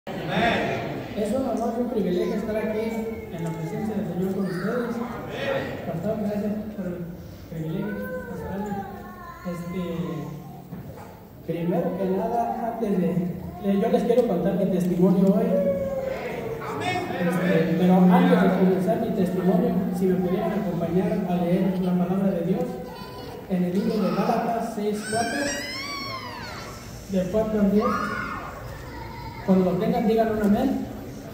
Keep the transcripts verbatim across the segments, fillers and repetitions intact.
Es un honor y un privilegio estar aquí en la presencia del Señor con ustedes. Pastor, gracias por el privilegio. Este, primero que nada, antes de, yo les quiero contar mi testimonio hoy. Este, pero antes de comenzar mi testimonio, si me pudieran acompañar a leer la palabra de Dios en el libro de Gálatas seis cuatro, de cuatro al diez. Cuando lo tengan, digan un amén.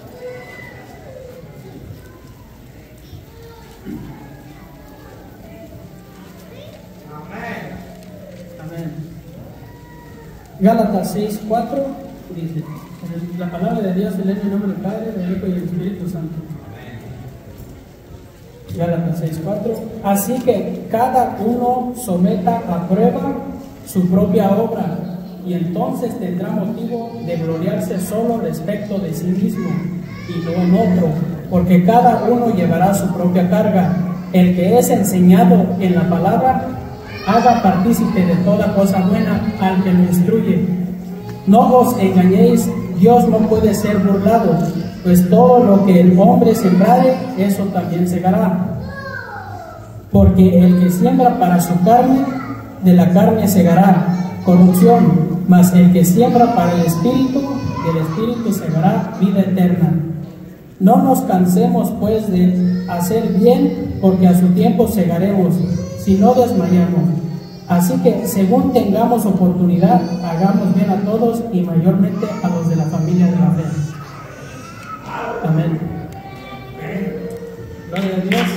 Amén. Gálatas seis cuatro dice: la palabra de Dios se lee en el nombre del Padre, del Hijo y del Espíritu Santo. Gálatas seis cuatro. Así que cada uno someta a prueba su propia obra, y entonces tendrá motivo de gloriarse solo respecto de sí mismo y no en otro, porque cada uno llevará su propia carga. El que es enseñado en la palabra, haga partícipe de toda cosa buena al que lo instruye. No os engañéis, Dios no puede ser burlado, pues todo lo que el hombre sembrare, eso también segará. Porque el que siembra para su carne, de la carne segará corrupción, mas el que siembra para el Espíritu, del Espíritu segará vida eterna. No nos cansemos pues de hacer bien, porque a su tiempo segaremos, si no desmayamos. Así que según tengamos oportunidad, hagamos bien a todos y mayormente a los de la familia de la fe. Amén. Gloria a Dios.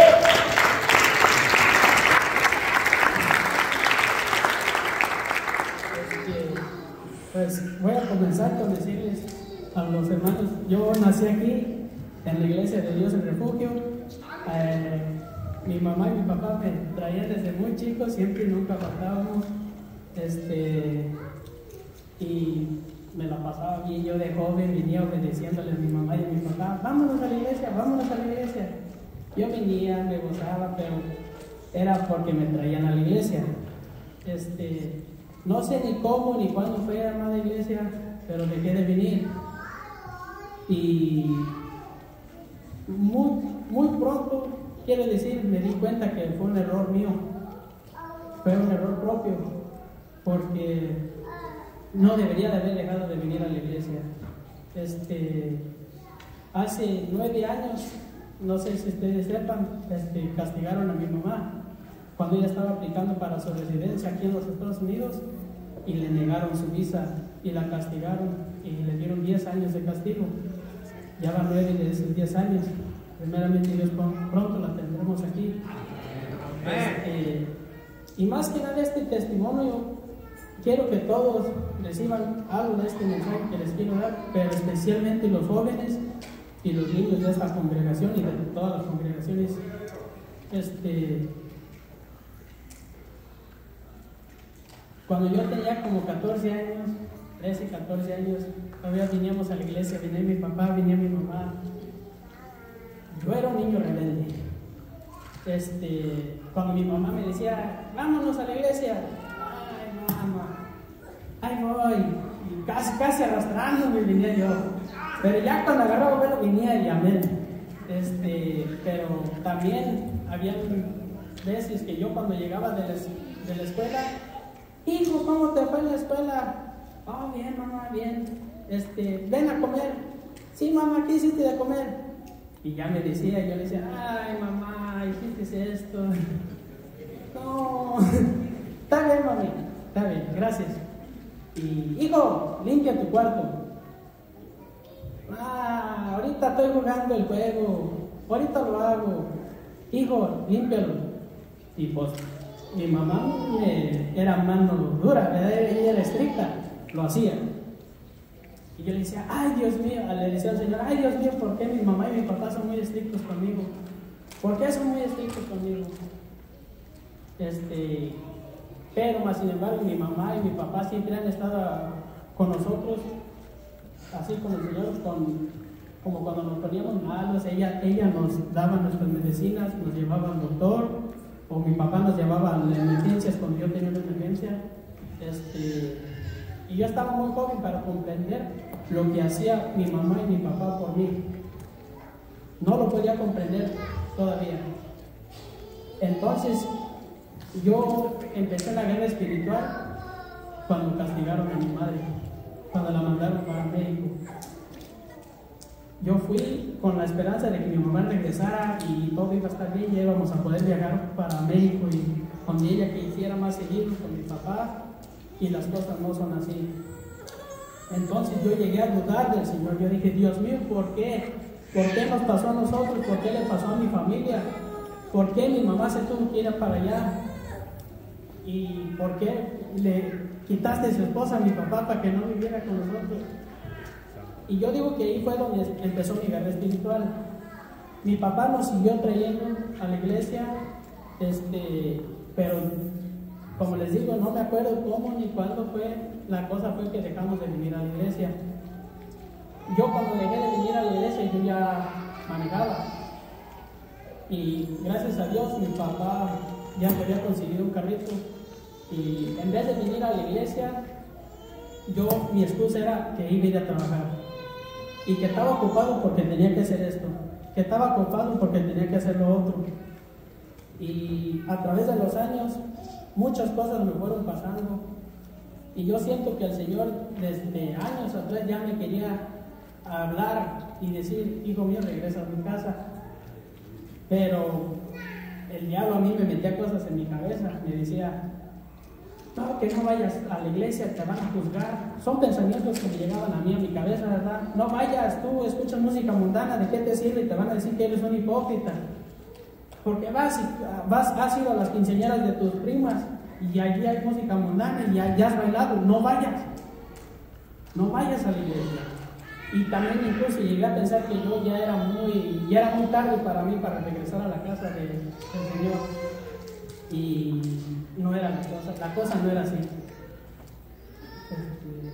Pues voy a comenzar con decirles a los hermanos, yo nací aquí en la iglesia de Dios el Refugio. Eh, mi mamá y mi papá me traían desde muy chico, siempre y nunca faltábamos, este, y me la pasaba bien. Yo de joven venía obedeciéndole a mi mamá y a mi papá: vámonos a la iglesia, vámonos a la iglesia. Yo venía, me gozaba, pero era porque me traían a la iglesia. Este, no sé ni cómo ni cuándo fue a la iglesia, pero dejé de venir. Y muy, muy pronto, quiero decir, me di cuenta que fue un error mío, fue un error propio, porque no debería de haber dejado de venir a la iglesia. Este, hace nueve años, no sé si ustedes sepan, este, castigaron a mi mamá cuando ella estaba aplicando para su residencia aquí en los Estados Unidos, y le negaron su visa y la castigaron y le dieron diez años de castigo. Ya van nueve de esos diez años. Primeramente Dios, pronto la tendremos aquí. Este, y más que nada este testimonio, quiero que todos reciban algo de este mensaje que les quiero dar, pero especialmente los jóvenes y los niños de esta congregación y de todas las congregaciones. Este, cuando yo tenía como catorce años, trece, catorce años, todavía veníamos a la iglesia, venía mi papá, venía mi mamá. Yo era un niño rebelde. Este, cuando mi mamá me decía: vámonos a la iglesia, ay mamá, ay voy, y casi, casi arrastrándome venía yo. Pero ya cuando agarraba vuelo venía y amén. Este, pero también había veces que yo cuando llegaba de la, de la escuela: hijo, ¿cómo te fue en la escuela? Oh, bien, mamá, bien. Este, ven a comer. Sí, mamá, ¿qué hiciste de comer? Y ya me decía, yo le decía: ay, mamá, hiciste esto. No, está bien, mami, está bien, gracias. Y, hijo, limpia tu cuarto. Ah, ahorita estoy jugando el juego, ahorita lo hago. Hijo, límpialo. Y pues, mi mamá eh, era mano dura, ¿verdad? Ella era estricta, lo hacía. Y yo le decía: ay Dios mío, le decía al Señor: ay Dios mío, ¿por qué mi mamá y mi papá son muy estrictos conmigo? ¿Por qué son muy estrictos conmigo? Este, pero más sin embargo, mi mamá y mi papá siempre han estado con nosotros, así con el Señor, con, como cuando nos poníamos malos, ella, ella nos daba nuestras medicinas, nos llevaba al doctor, o mi papá nos llevaba a las emergencias cuando yo tenía una emergencia. Este, y yo estaba muy joven para comprender lo que hacía mi mamá y mi papá por mí. No lo podía comprender todavía. Entonces, yo empecé la guerra espiritual cuando castigaron a mi madre, cuando la mandaron para México. Yo fui con la esperanza de que mi mamá regresara y todo iba a estar bien, ya íbamos a poder viajar para México y con ella que hiciera más seguido con mi papá, y las cosas no son así. Entonces yo llegué a dudar del Señor. Yo dije, Dios mío, ¿por qué? ¿Por qué nos pasó a nosotros? ¿Por qué le pasó a mi familia? ¿Por qué mi mamá se tuvo que ir para allá? ¿Y por qué le quitaste su esposa a mi papá para que no viviera con nosotros? Y yo digo que ahí fue donde empezó mi guerra espiritual. Mi papá nos siguió trayendo a la iglesia, este, pero como les digo, no me acuerdo cómo ni cuándo fue. La cosa fue que dejamos de venir a la iglesia. Yo cuando dejé de venir a la iglesia, yo ya manejaba. Y gracias a Dios, mi papá ya me había conseguido un carrito. Y en vez de venir a la iglesia, yo, mi excusa era que iba a ir a trabajar. Y que estaba ocupado porque tenía que hacer esto. Que estaba ocupado porque tenía que hacer lo otro. Y a través de los años, muchas cosas me fueron pasando. Y yo siento que el Señor, desde años atrás, ya me quería hablar y decir, hijo mío, regresa a mi casa. Pero el diablo a mí me metía cosas en mi cabeza. Me decía, no, que no vayas a la iglesia, te van a juzgar. Son pensamientos que me llegaban a mí, a mi cabeza, ¿verdad? No vayas, tú escuchas música mundana, ¿de qué te sirve? Y te van a decir que eres un hipócrita. Porque vas, y, vas has ido a las quinceañeras de tus primas y allí hay música mundana y ya, ya has bailado. No vayas. No vayas a la iglesia. Y también incluso llegué a pensar que yo ya era muy, ya era muy tarde para mí para regresar a la casa de, del Señor. Y no era la cosa, la cosa no era así. Este,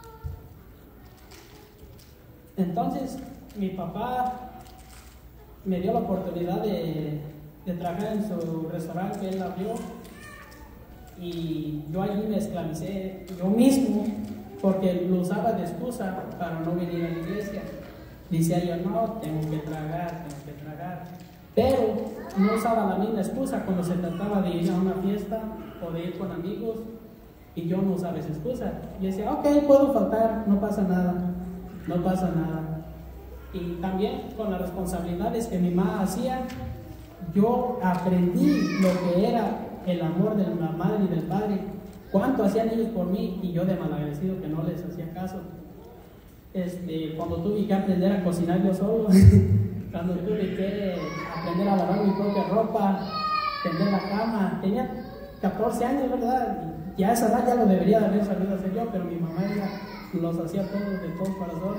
entonces, mi papá me dio la oportunidad de, de trabajar en su restaurante que él abrió, y yo allí me esclavicé yo mismo, porque lo usaba de excusa para no venir a la iglesia. Decía yo, no, tengo que tragar, tengo que tragar. Pero no usaba la misma excusa cuando se trataba de ir a una fiesta o de ir con amigos, y yo no usaba esa excusa. Yo decía, ok, puedo faltar, no pasa nada, no pasa nada. Y también con las responsabilidades que mi mamá hacía, yo aprendí lo que era el amor de la madre y del padre, cuánto hacían ellos por mí, y yo de malagradecido que no les hacía caso. Este, cuando tuve que aprender a cocinar yo solo, cuando tuve que aprender a lavar mi propia ropa, tender la cama, tenía catorce años, ¿verdad? Y a esa edad ya lo debería de haber sabido hacer yo, pero mi mamá ella los hacía todos de todo corazón.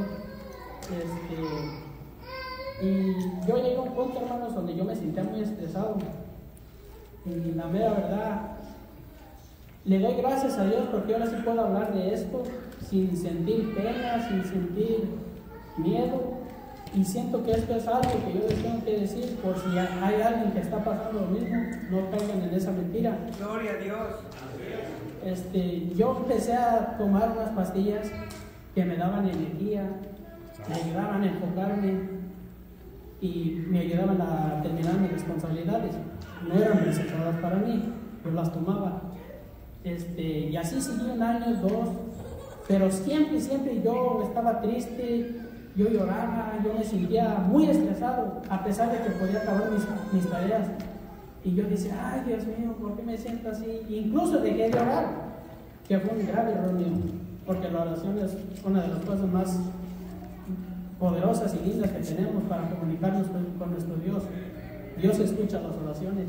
Este, y yo llegué a un punto, hermanos, donde yo me sentía muy estresado. Y la mera verdad, le doy gracias a Dios porque ahora sí puedo hablar de esto sin sentir pena, sin sentir miedo. Y siento que esto es algo que yo les tengo que decir, por si hay alguien que está pasando lo mismo, no caigan en esa mentira. Gloria a Dios. Este, yo empecé a tomar unas pastillas que me daban energía, me ayudaban a enfocarme y me ayudaban a terminar mis responsabilidades. No eran recetadas para mí, yo las tomaba. Este, y así seguí un año, dos, pero siempre, siempre yo estaba triste. Yo lloraba, yo me sentía muy estresado, a pesar de que podía acabar mis, mis tareas. Y yo decía, ay Dios mío, ¿por qué me siento así? Incluso dejé de orar, que fue un grave error mío, porque la oración es una de las cosas más poderosas y lindas que tenemos para comunicarnos con nuestro Dios. Dios escucha las oraciones.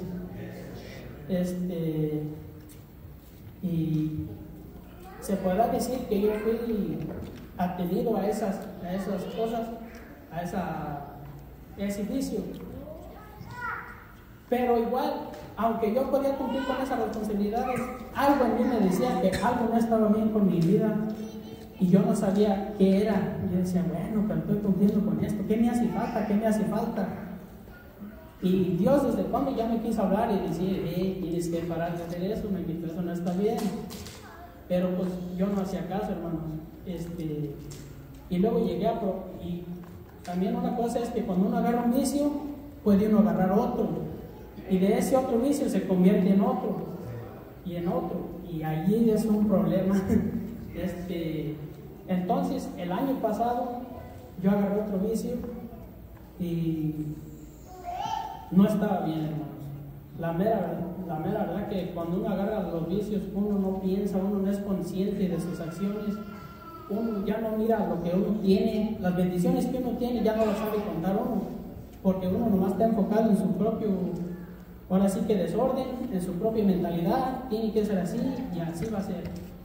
Este, y se podrá decir que yo fui atenido a esas, a esas cosas, a, esa, a ese juicio. Pero igual, aunque yo podía cumplir con esas responsabilidades, algo en mí me decía que algo no estaba bien con mi vida y yo no sabía qué era. Y yo decía, bueno, pero estoy cumpliendo con esto, ¿qué me hace falta? ¿Qué me hace falta? Y Dios desde cuando ya me quiso hablar y decir, hey, tienes que parar de hacer eso, me quito, eso no está bien. Pero pues yo no hacía caso, hermanos. Este, Y luego llegué a... Pro, y también una cosa es que cuando uno agarra un vicio, puede uno agarrar otro. Y de ese otro vicio se convierte en otro. Y en otro. Y allí es un problema. este, entonces, el año pasado, yo agarré otro vicio y no estaba bien, hermanos. La mera, la mera verdad que cuando uno agarra los vicios, uno no piensa, uno no es consciente de sus acciones, uno ya no mira lo que uno tiene, las bendiciones que uno tiene ya no las sabe contar uno, porque uno nomás está enfocado en su propio, ahora sí que desorden, en su propia mentalidad, tiene que ser así y así va a ser.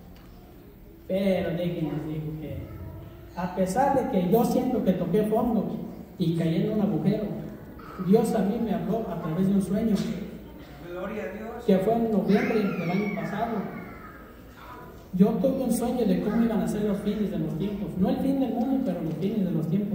Pero déjenme digo que a pesar de que yo siento que toqué fondo y caí en un agujero, Dios a mí me habló a través de un sueño. Gloria a Dios. Que fue en noviembre del año pasado. Yo tuve un sueño de cómo iban a ser los fines de los tiempos. No el fin del mundo, pero los fines de los tiempos.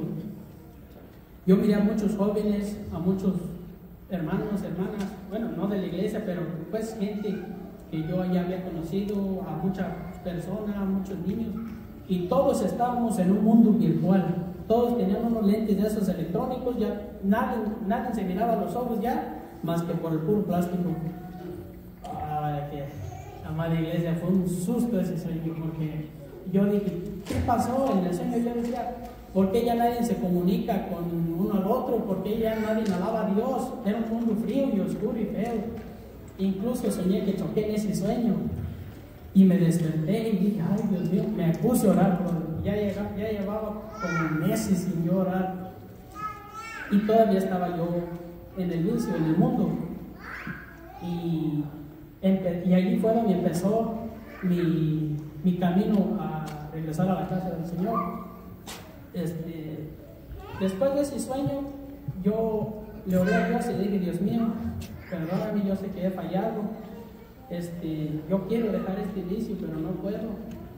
Yo miré a muchos jóvenes, a muchos hermanos, hermanas, bueno, no de la iglesia, pero pues gente que yo ya había conocido, a muchas personas, a muchos niños, y todos estábamos en un mundo virtual. Todos tenían unos lentes de esos electrónicos, ya nadie, nadie se miraba los ojos ya, más que por el puro plástico. Ay, que amada iglesia, fue un susto ese sueño, porque yo dije, ¿qué pasó? En el sueño yo decía, ¿por qué ya nadie se comunica con uno al otro? ¿Por qué ya nadie alaba a Dios? Era un mundo frío y oscuro y feo. Incluso soñé que choqué en ese sueño y me desperté y dije, ay Dios mío, me puse a orar, pero ya, llegaba, ya llevaba como meses sin yo orar y todavía estaba yo en el vicio, en el mundo. Y, y allí fue donde empezó mi, mi camino a regresar a la casa del Señor. Este, después de ese sueño, yo le oré a Dios y dije, Dios mío, perdóname, yo sé que he fallado. Este, yo quiero dejar este vicio, pero no puedo.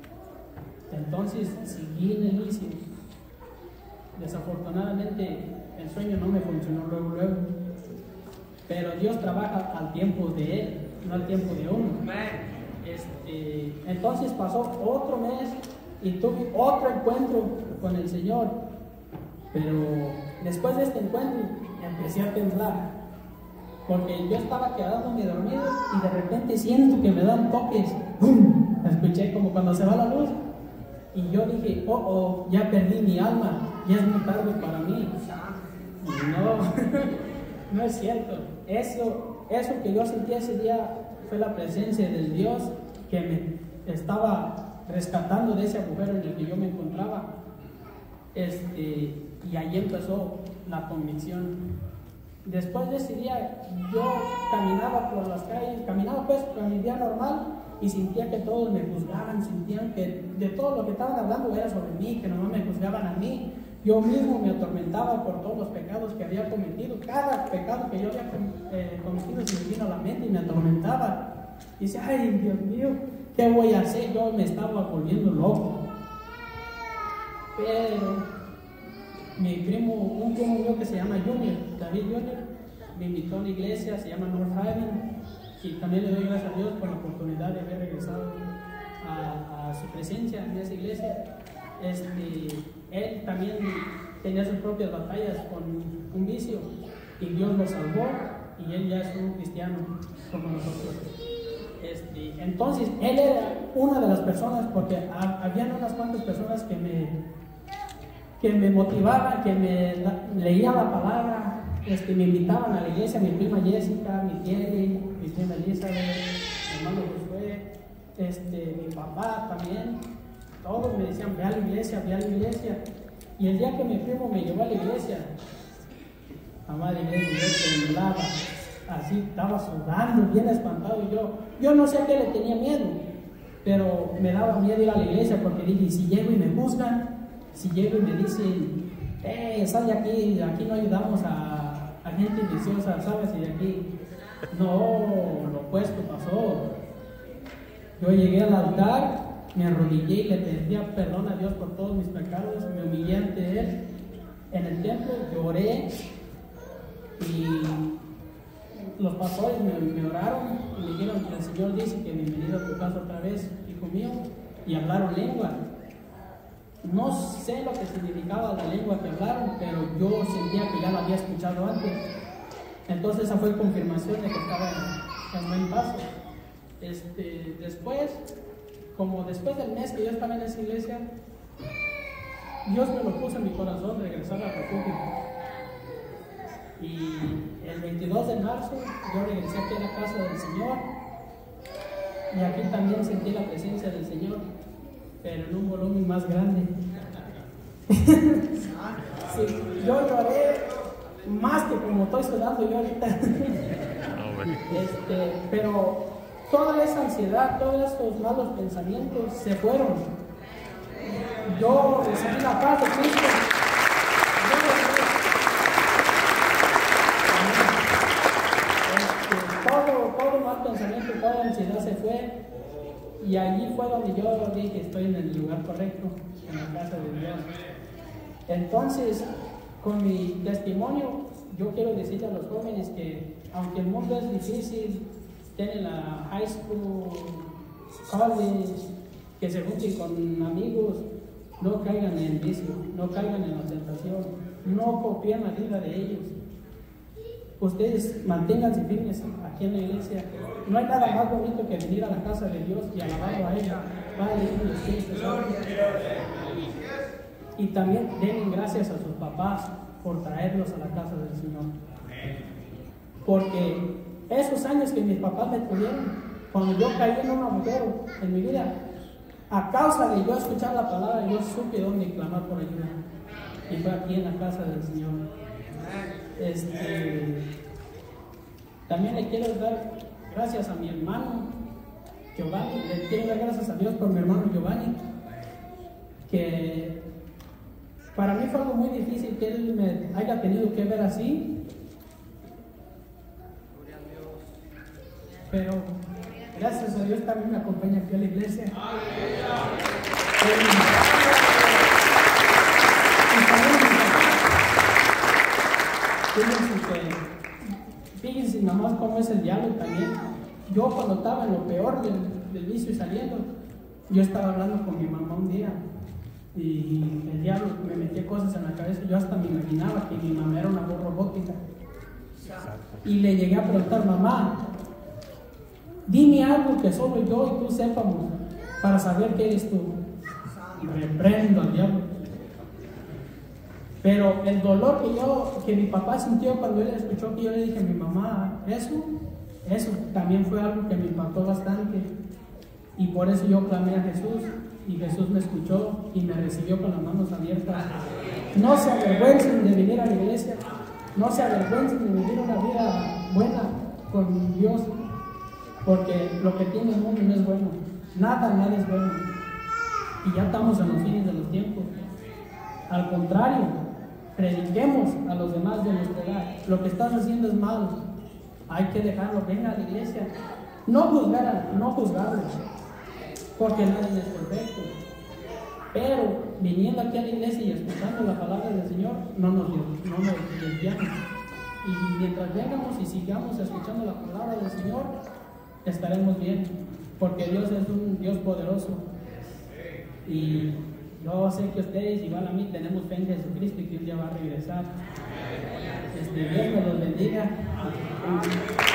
Entonces seguí en el vicio. Desafortunadamente, el sueño no me funcionó luego, luego. Pero Dios trabaja al tiempo de Él, no al tiempo de uno. Este, entonces pasó otro mes y tuve otro encuentro con el Señor. Pero después de este encuentro empecé a temblar, porque yo estaba quedándome dormido y de repente siento que me dan toques. ¡Bum! Escuché como cuando se va la luz. Y yo dije, oh, oh, ya perdí mi alma, ya es muy tarde para mí. No, no es cierto. Eso, eso que yo sentí ese día fue la presencia del Dios que me estaba rescatando de ese agujero en el que yo me encontraba. Este, y ahí empezó la convicción. Después de ese día, yo caminaba por las calles, caminaba pues con mi día normal y sentía que todos me juzgaban, sentían que de todo lo que estaban hablando era sobre mí, que nomás me juzgaban a mí. Yo mismo me atormentaba por todos los pecados que había cometido. Cada pecado que yo había eh, cometido se me vino a la mente y me atormentaba. Y dice, ay, Dios mío, ¿qué voy a hacer? Yo me estaba volviendo loco. Pero mi primo, un primo mío que se llama Junior, David Junior, me invitó a una iglesia, se llama North Haven, y también le doy gracias a Dios por la oportunidad de haber regresado a, a su presencia en esa iglesia. Este, él también tenía sus propias batallas con un vicio y Dios lo salvó y él ya es un cristiano como nosotros. Este, entonces él era una de las personas, porque ha, habían unas cuantas personas que me que me motivaban, que me la, leía la palabra, este, me invitaban a la iglesia, mi prima Jessica, mi tía, mi prima Elizabeth, mi hermano Josué, este, mi papá también. Todos me decían, ve a la iglesia, ve a la iglesia. Y el día que mi primo me llevó a la iglesia, amada iglesia, yo temblaba, así estaba sudando, bien espantado. Y yo, yo no sé a qué le tenía miedo, pero me daba miedo ir a la iglesia porque dije, si llego y me juzgan, si llego y me dicen, eh, sal de aquí, aquí no ayudamos a, a gente viciosa, ¿sabes? Y de aquí, no, lo opuesto pasó. Yo llegué al altar, me arrodillé y le pedía perdón a Dios por todos mis pecados, me humillé ante Él en el templo, lloré y los pastores me, me oraron y me dijeron que el Señor dice que bienvenido a tu casa otra vez, hijo mío, y hablaron lengua. No sé lo que significaba la lengua que hablaron, pero yo sentía que ya la había escuchado antes. Entonces esa fue confirmación de que estaba en, en buen paso. Este, después, como después del mes que yo estaba en esa iglesia, Dios me lo puso en mi corazón regresar al refugio. Y el veintidós de marzo yo regresé aquí a la casa del Señor. Y aquí también sentí la presencia del Señor, pero en un volumen más grande. Sí, yo lloré más que como estoy sudando yo ahorita. este, pero toda esa ansiedad, todos esos malos pensamientos se fueron. Yo recibí la paz de Cristo. Este, todo, todo mal pensamiento, toda ansiedad se fue. Y allí fue donde yo dije, estoy en el lugar correcto, en la casa de Dios. Entonces, con mi testimonio, yo quiero decirle a los jóvenes que, aunque el mundo es difícil, tienen la high school, college, que se junten con amigos, no caigan en el vicio, no caigan en la tentación, no copien la vida de ellos. Ustedes manténganse firmes aquí en la iglesia. No hay nada más bonito que venir a la casa de Dios y alabarlo a ella. Padre, Hijo y Espíritu Santo. Y también den gracias a sus papás por traerlos a la casa del Señor. Porque esos años que mis papás me tuvieron, cuando yo caí en un agujero en mi vida, a causa de yo escuchar la palabra, yo supe dónde clamar por ayuda. Y fue aquí en la casa del Señor. Este, también le quiero dar gracias a mi hermano Giovanni, le quiero dar gracias a Dios por mi hermano Giovanni, que para mí fue algo muy difícil que él me haya tenido que ver así, pero gracias a Dios también me acompaña aquí a la iglesia. Fíjense que, fíjense nomás cómo es el diablo también. Yo cuando estaba en lo peor del, del vicio y saliendo, yo estaba hablando con mi mamá un día y el diablo me metía cosas en la cabeza. Yo hasta me imaginaba que mi mamá era una voz robótica. Y le llegué a preguntar, mamá, dime algo que solo yo y tú sepamos para saber que eres tú. Y reprendo al diablo. Pero el dolor que yo, que mi papá sintió cuando él escuchó que yo le dije a mi mamá eso, eso también fue algo que me impactó bastante. Y por eso yo clamé a Jesús y Jesús me escuchó y me recibió con las manos abiertas. No se avergüencen de venir a la iglesia, no se avergüencen de vivir una vida buena con Dios, porque lo que tiene el mundo no es bueno, nada, nada es bueno. Y ya estamos en los fines de los tiempos. Al contrario, prediquemos a los demás de nuestra edad. Lo que estás haciendo es malo, hay que dejarlo. Venga a la iglesia, no juzgar, no juzgarlos, porque nadie es perfecto. Pero viniendo aquí a la iglesia y escuchando la palabra del Señor, no nos, no nos desviamos. Y mientras vengamos y sigamos escuchando la palabra del Señor, estaremos bien, porque Dios es un Dios poderoso. Y yo sé que ustedes, igual a mí, tenemos fe en Jesucristo y que un día va a regresar. Este, Dios me los bendiga.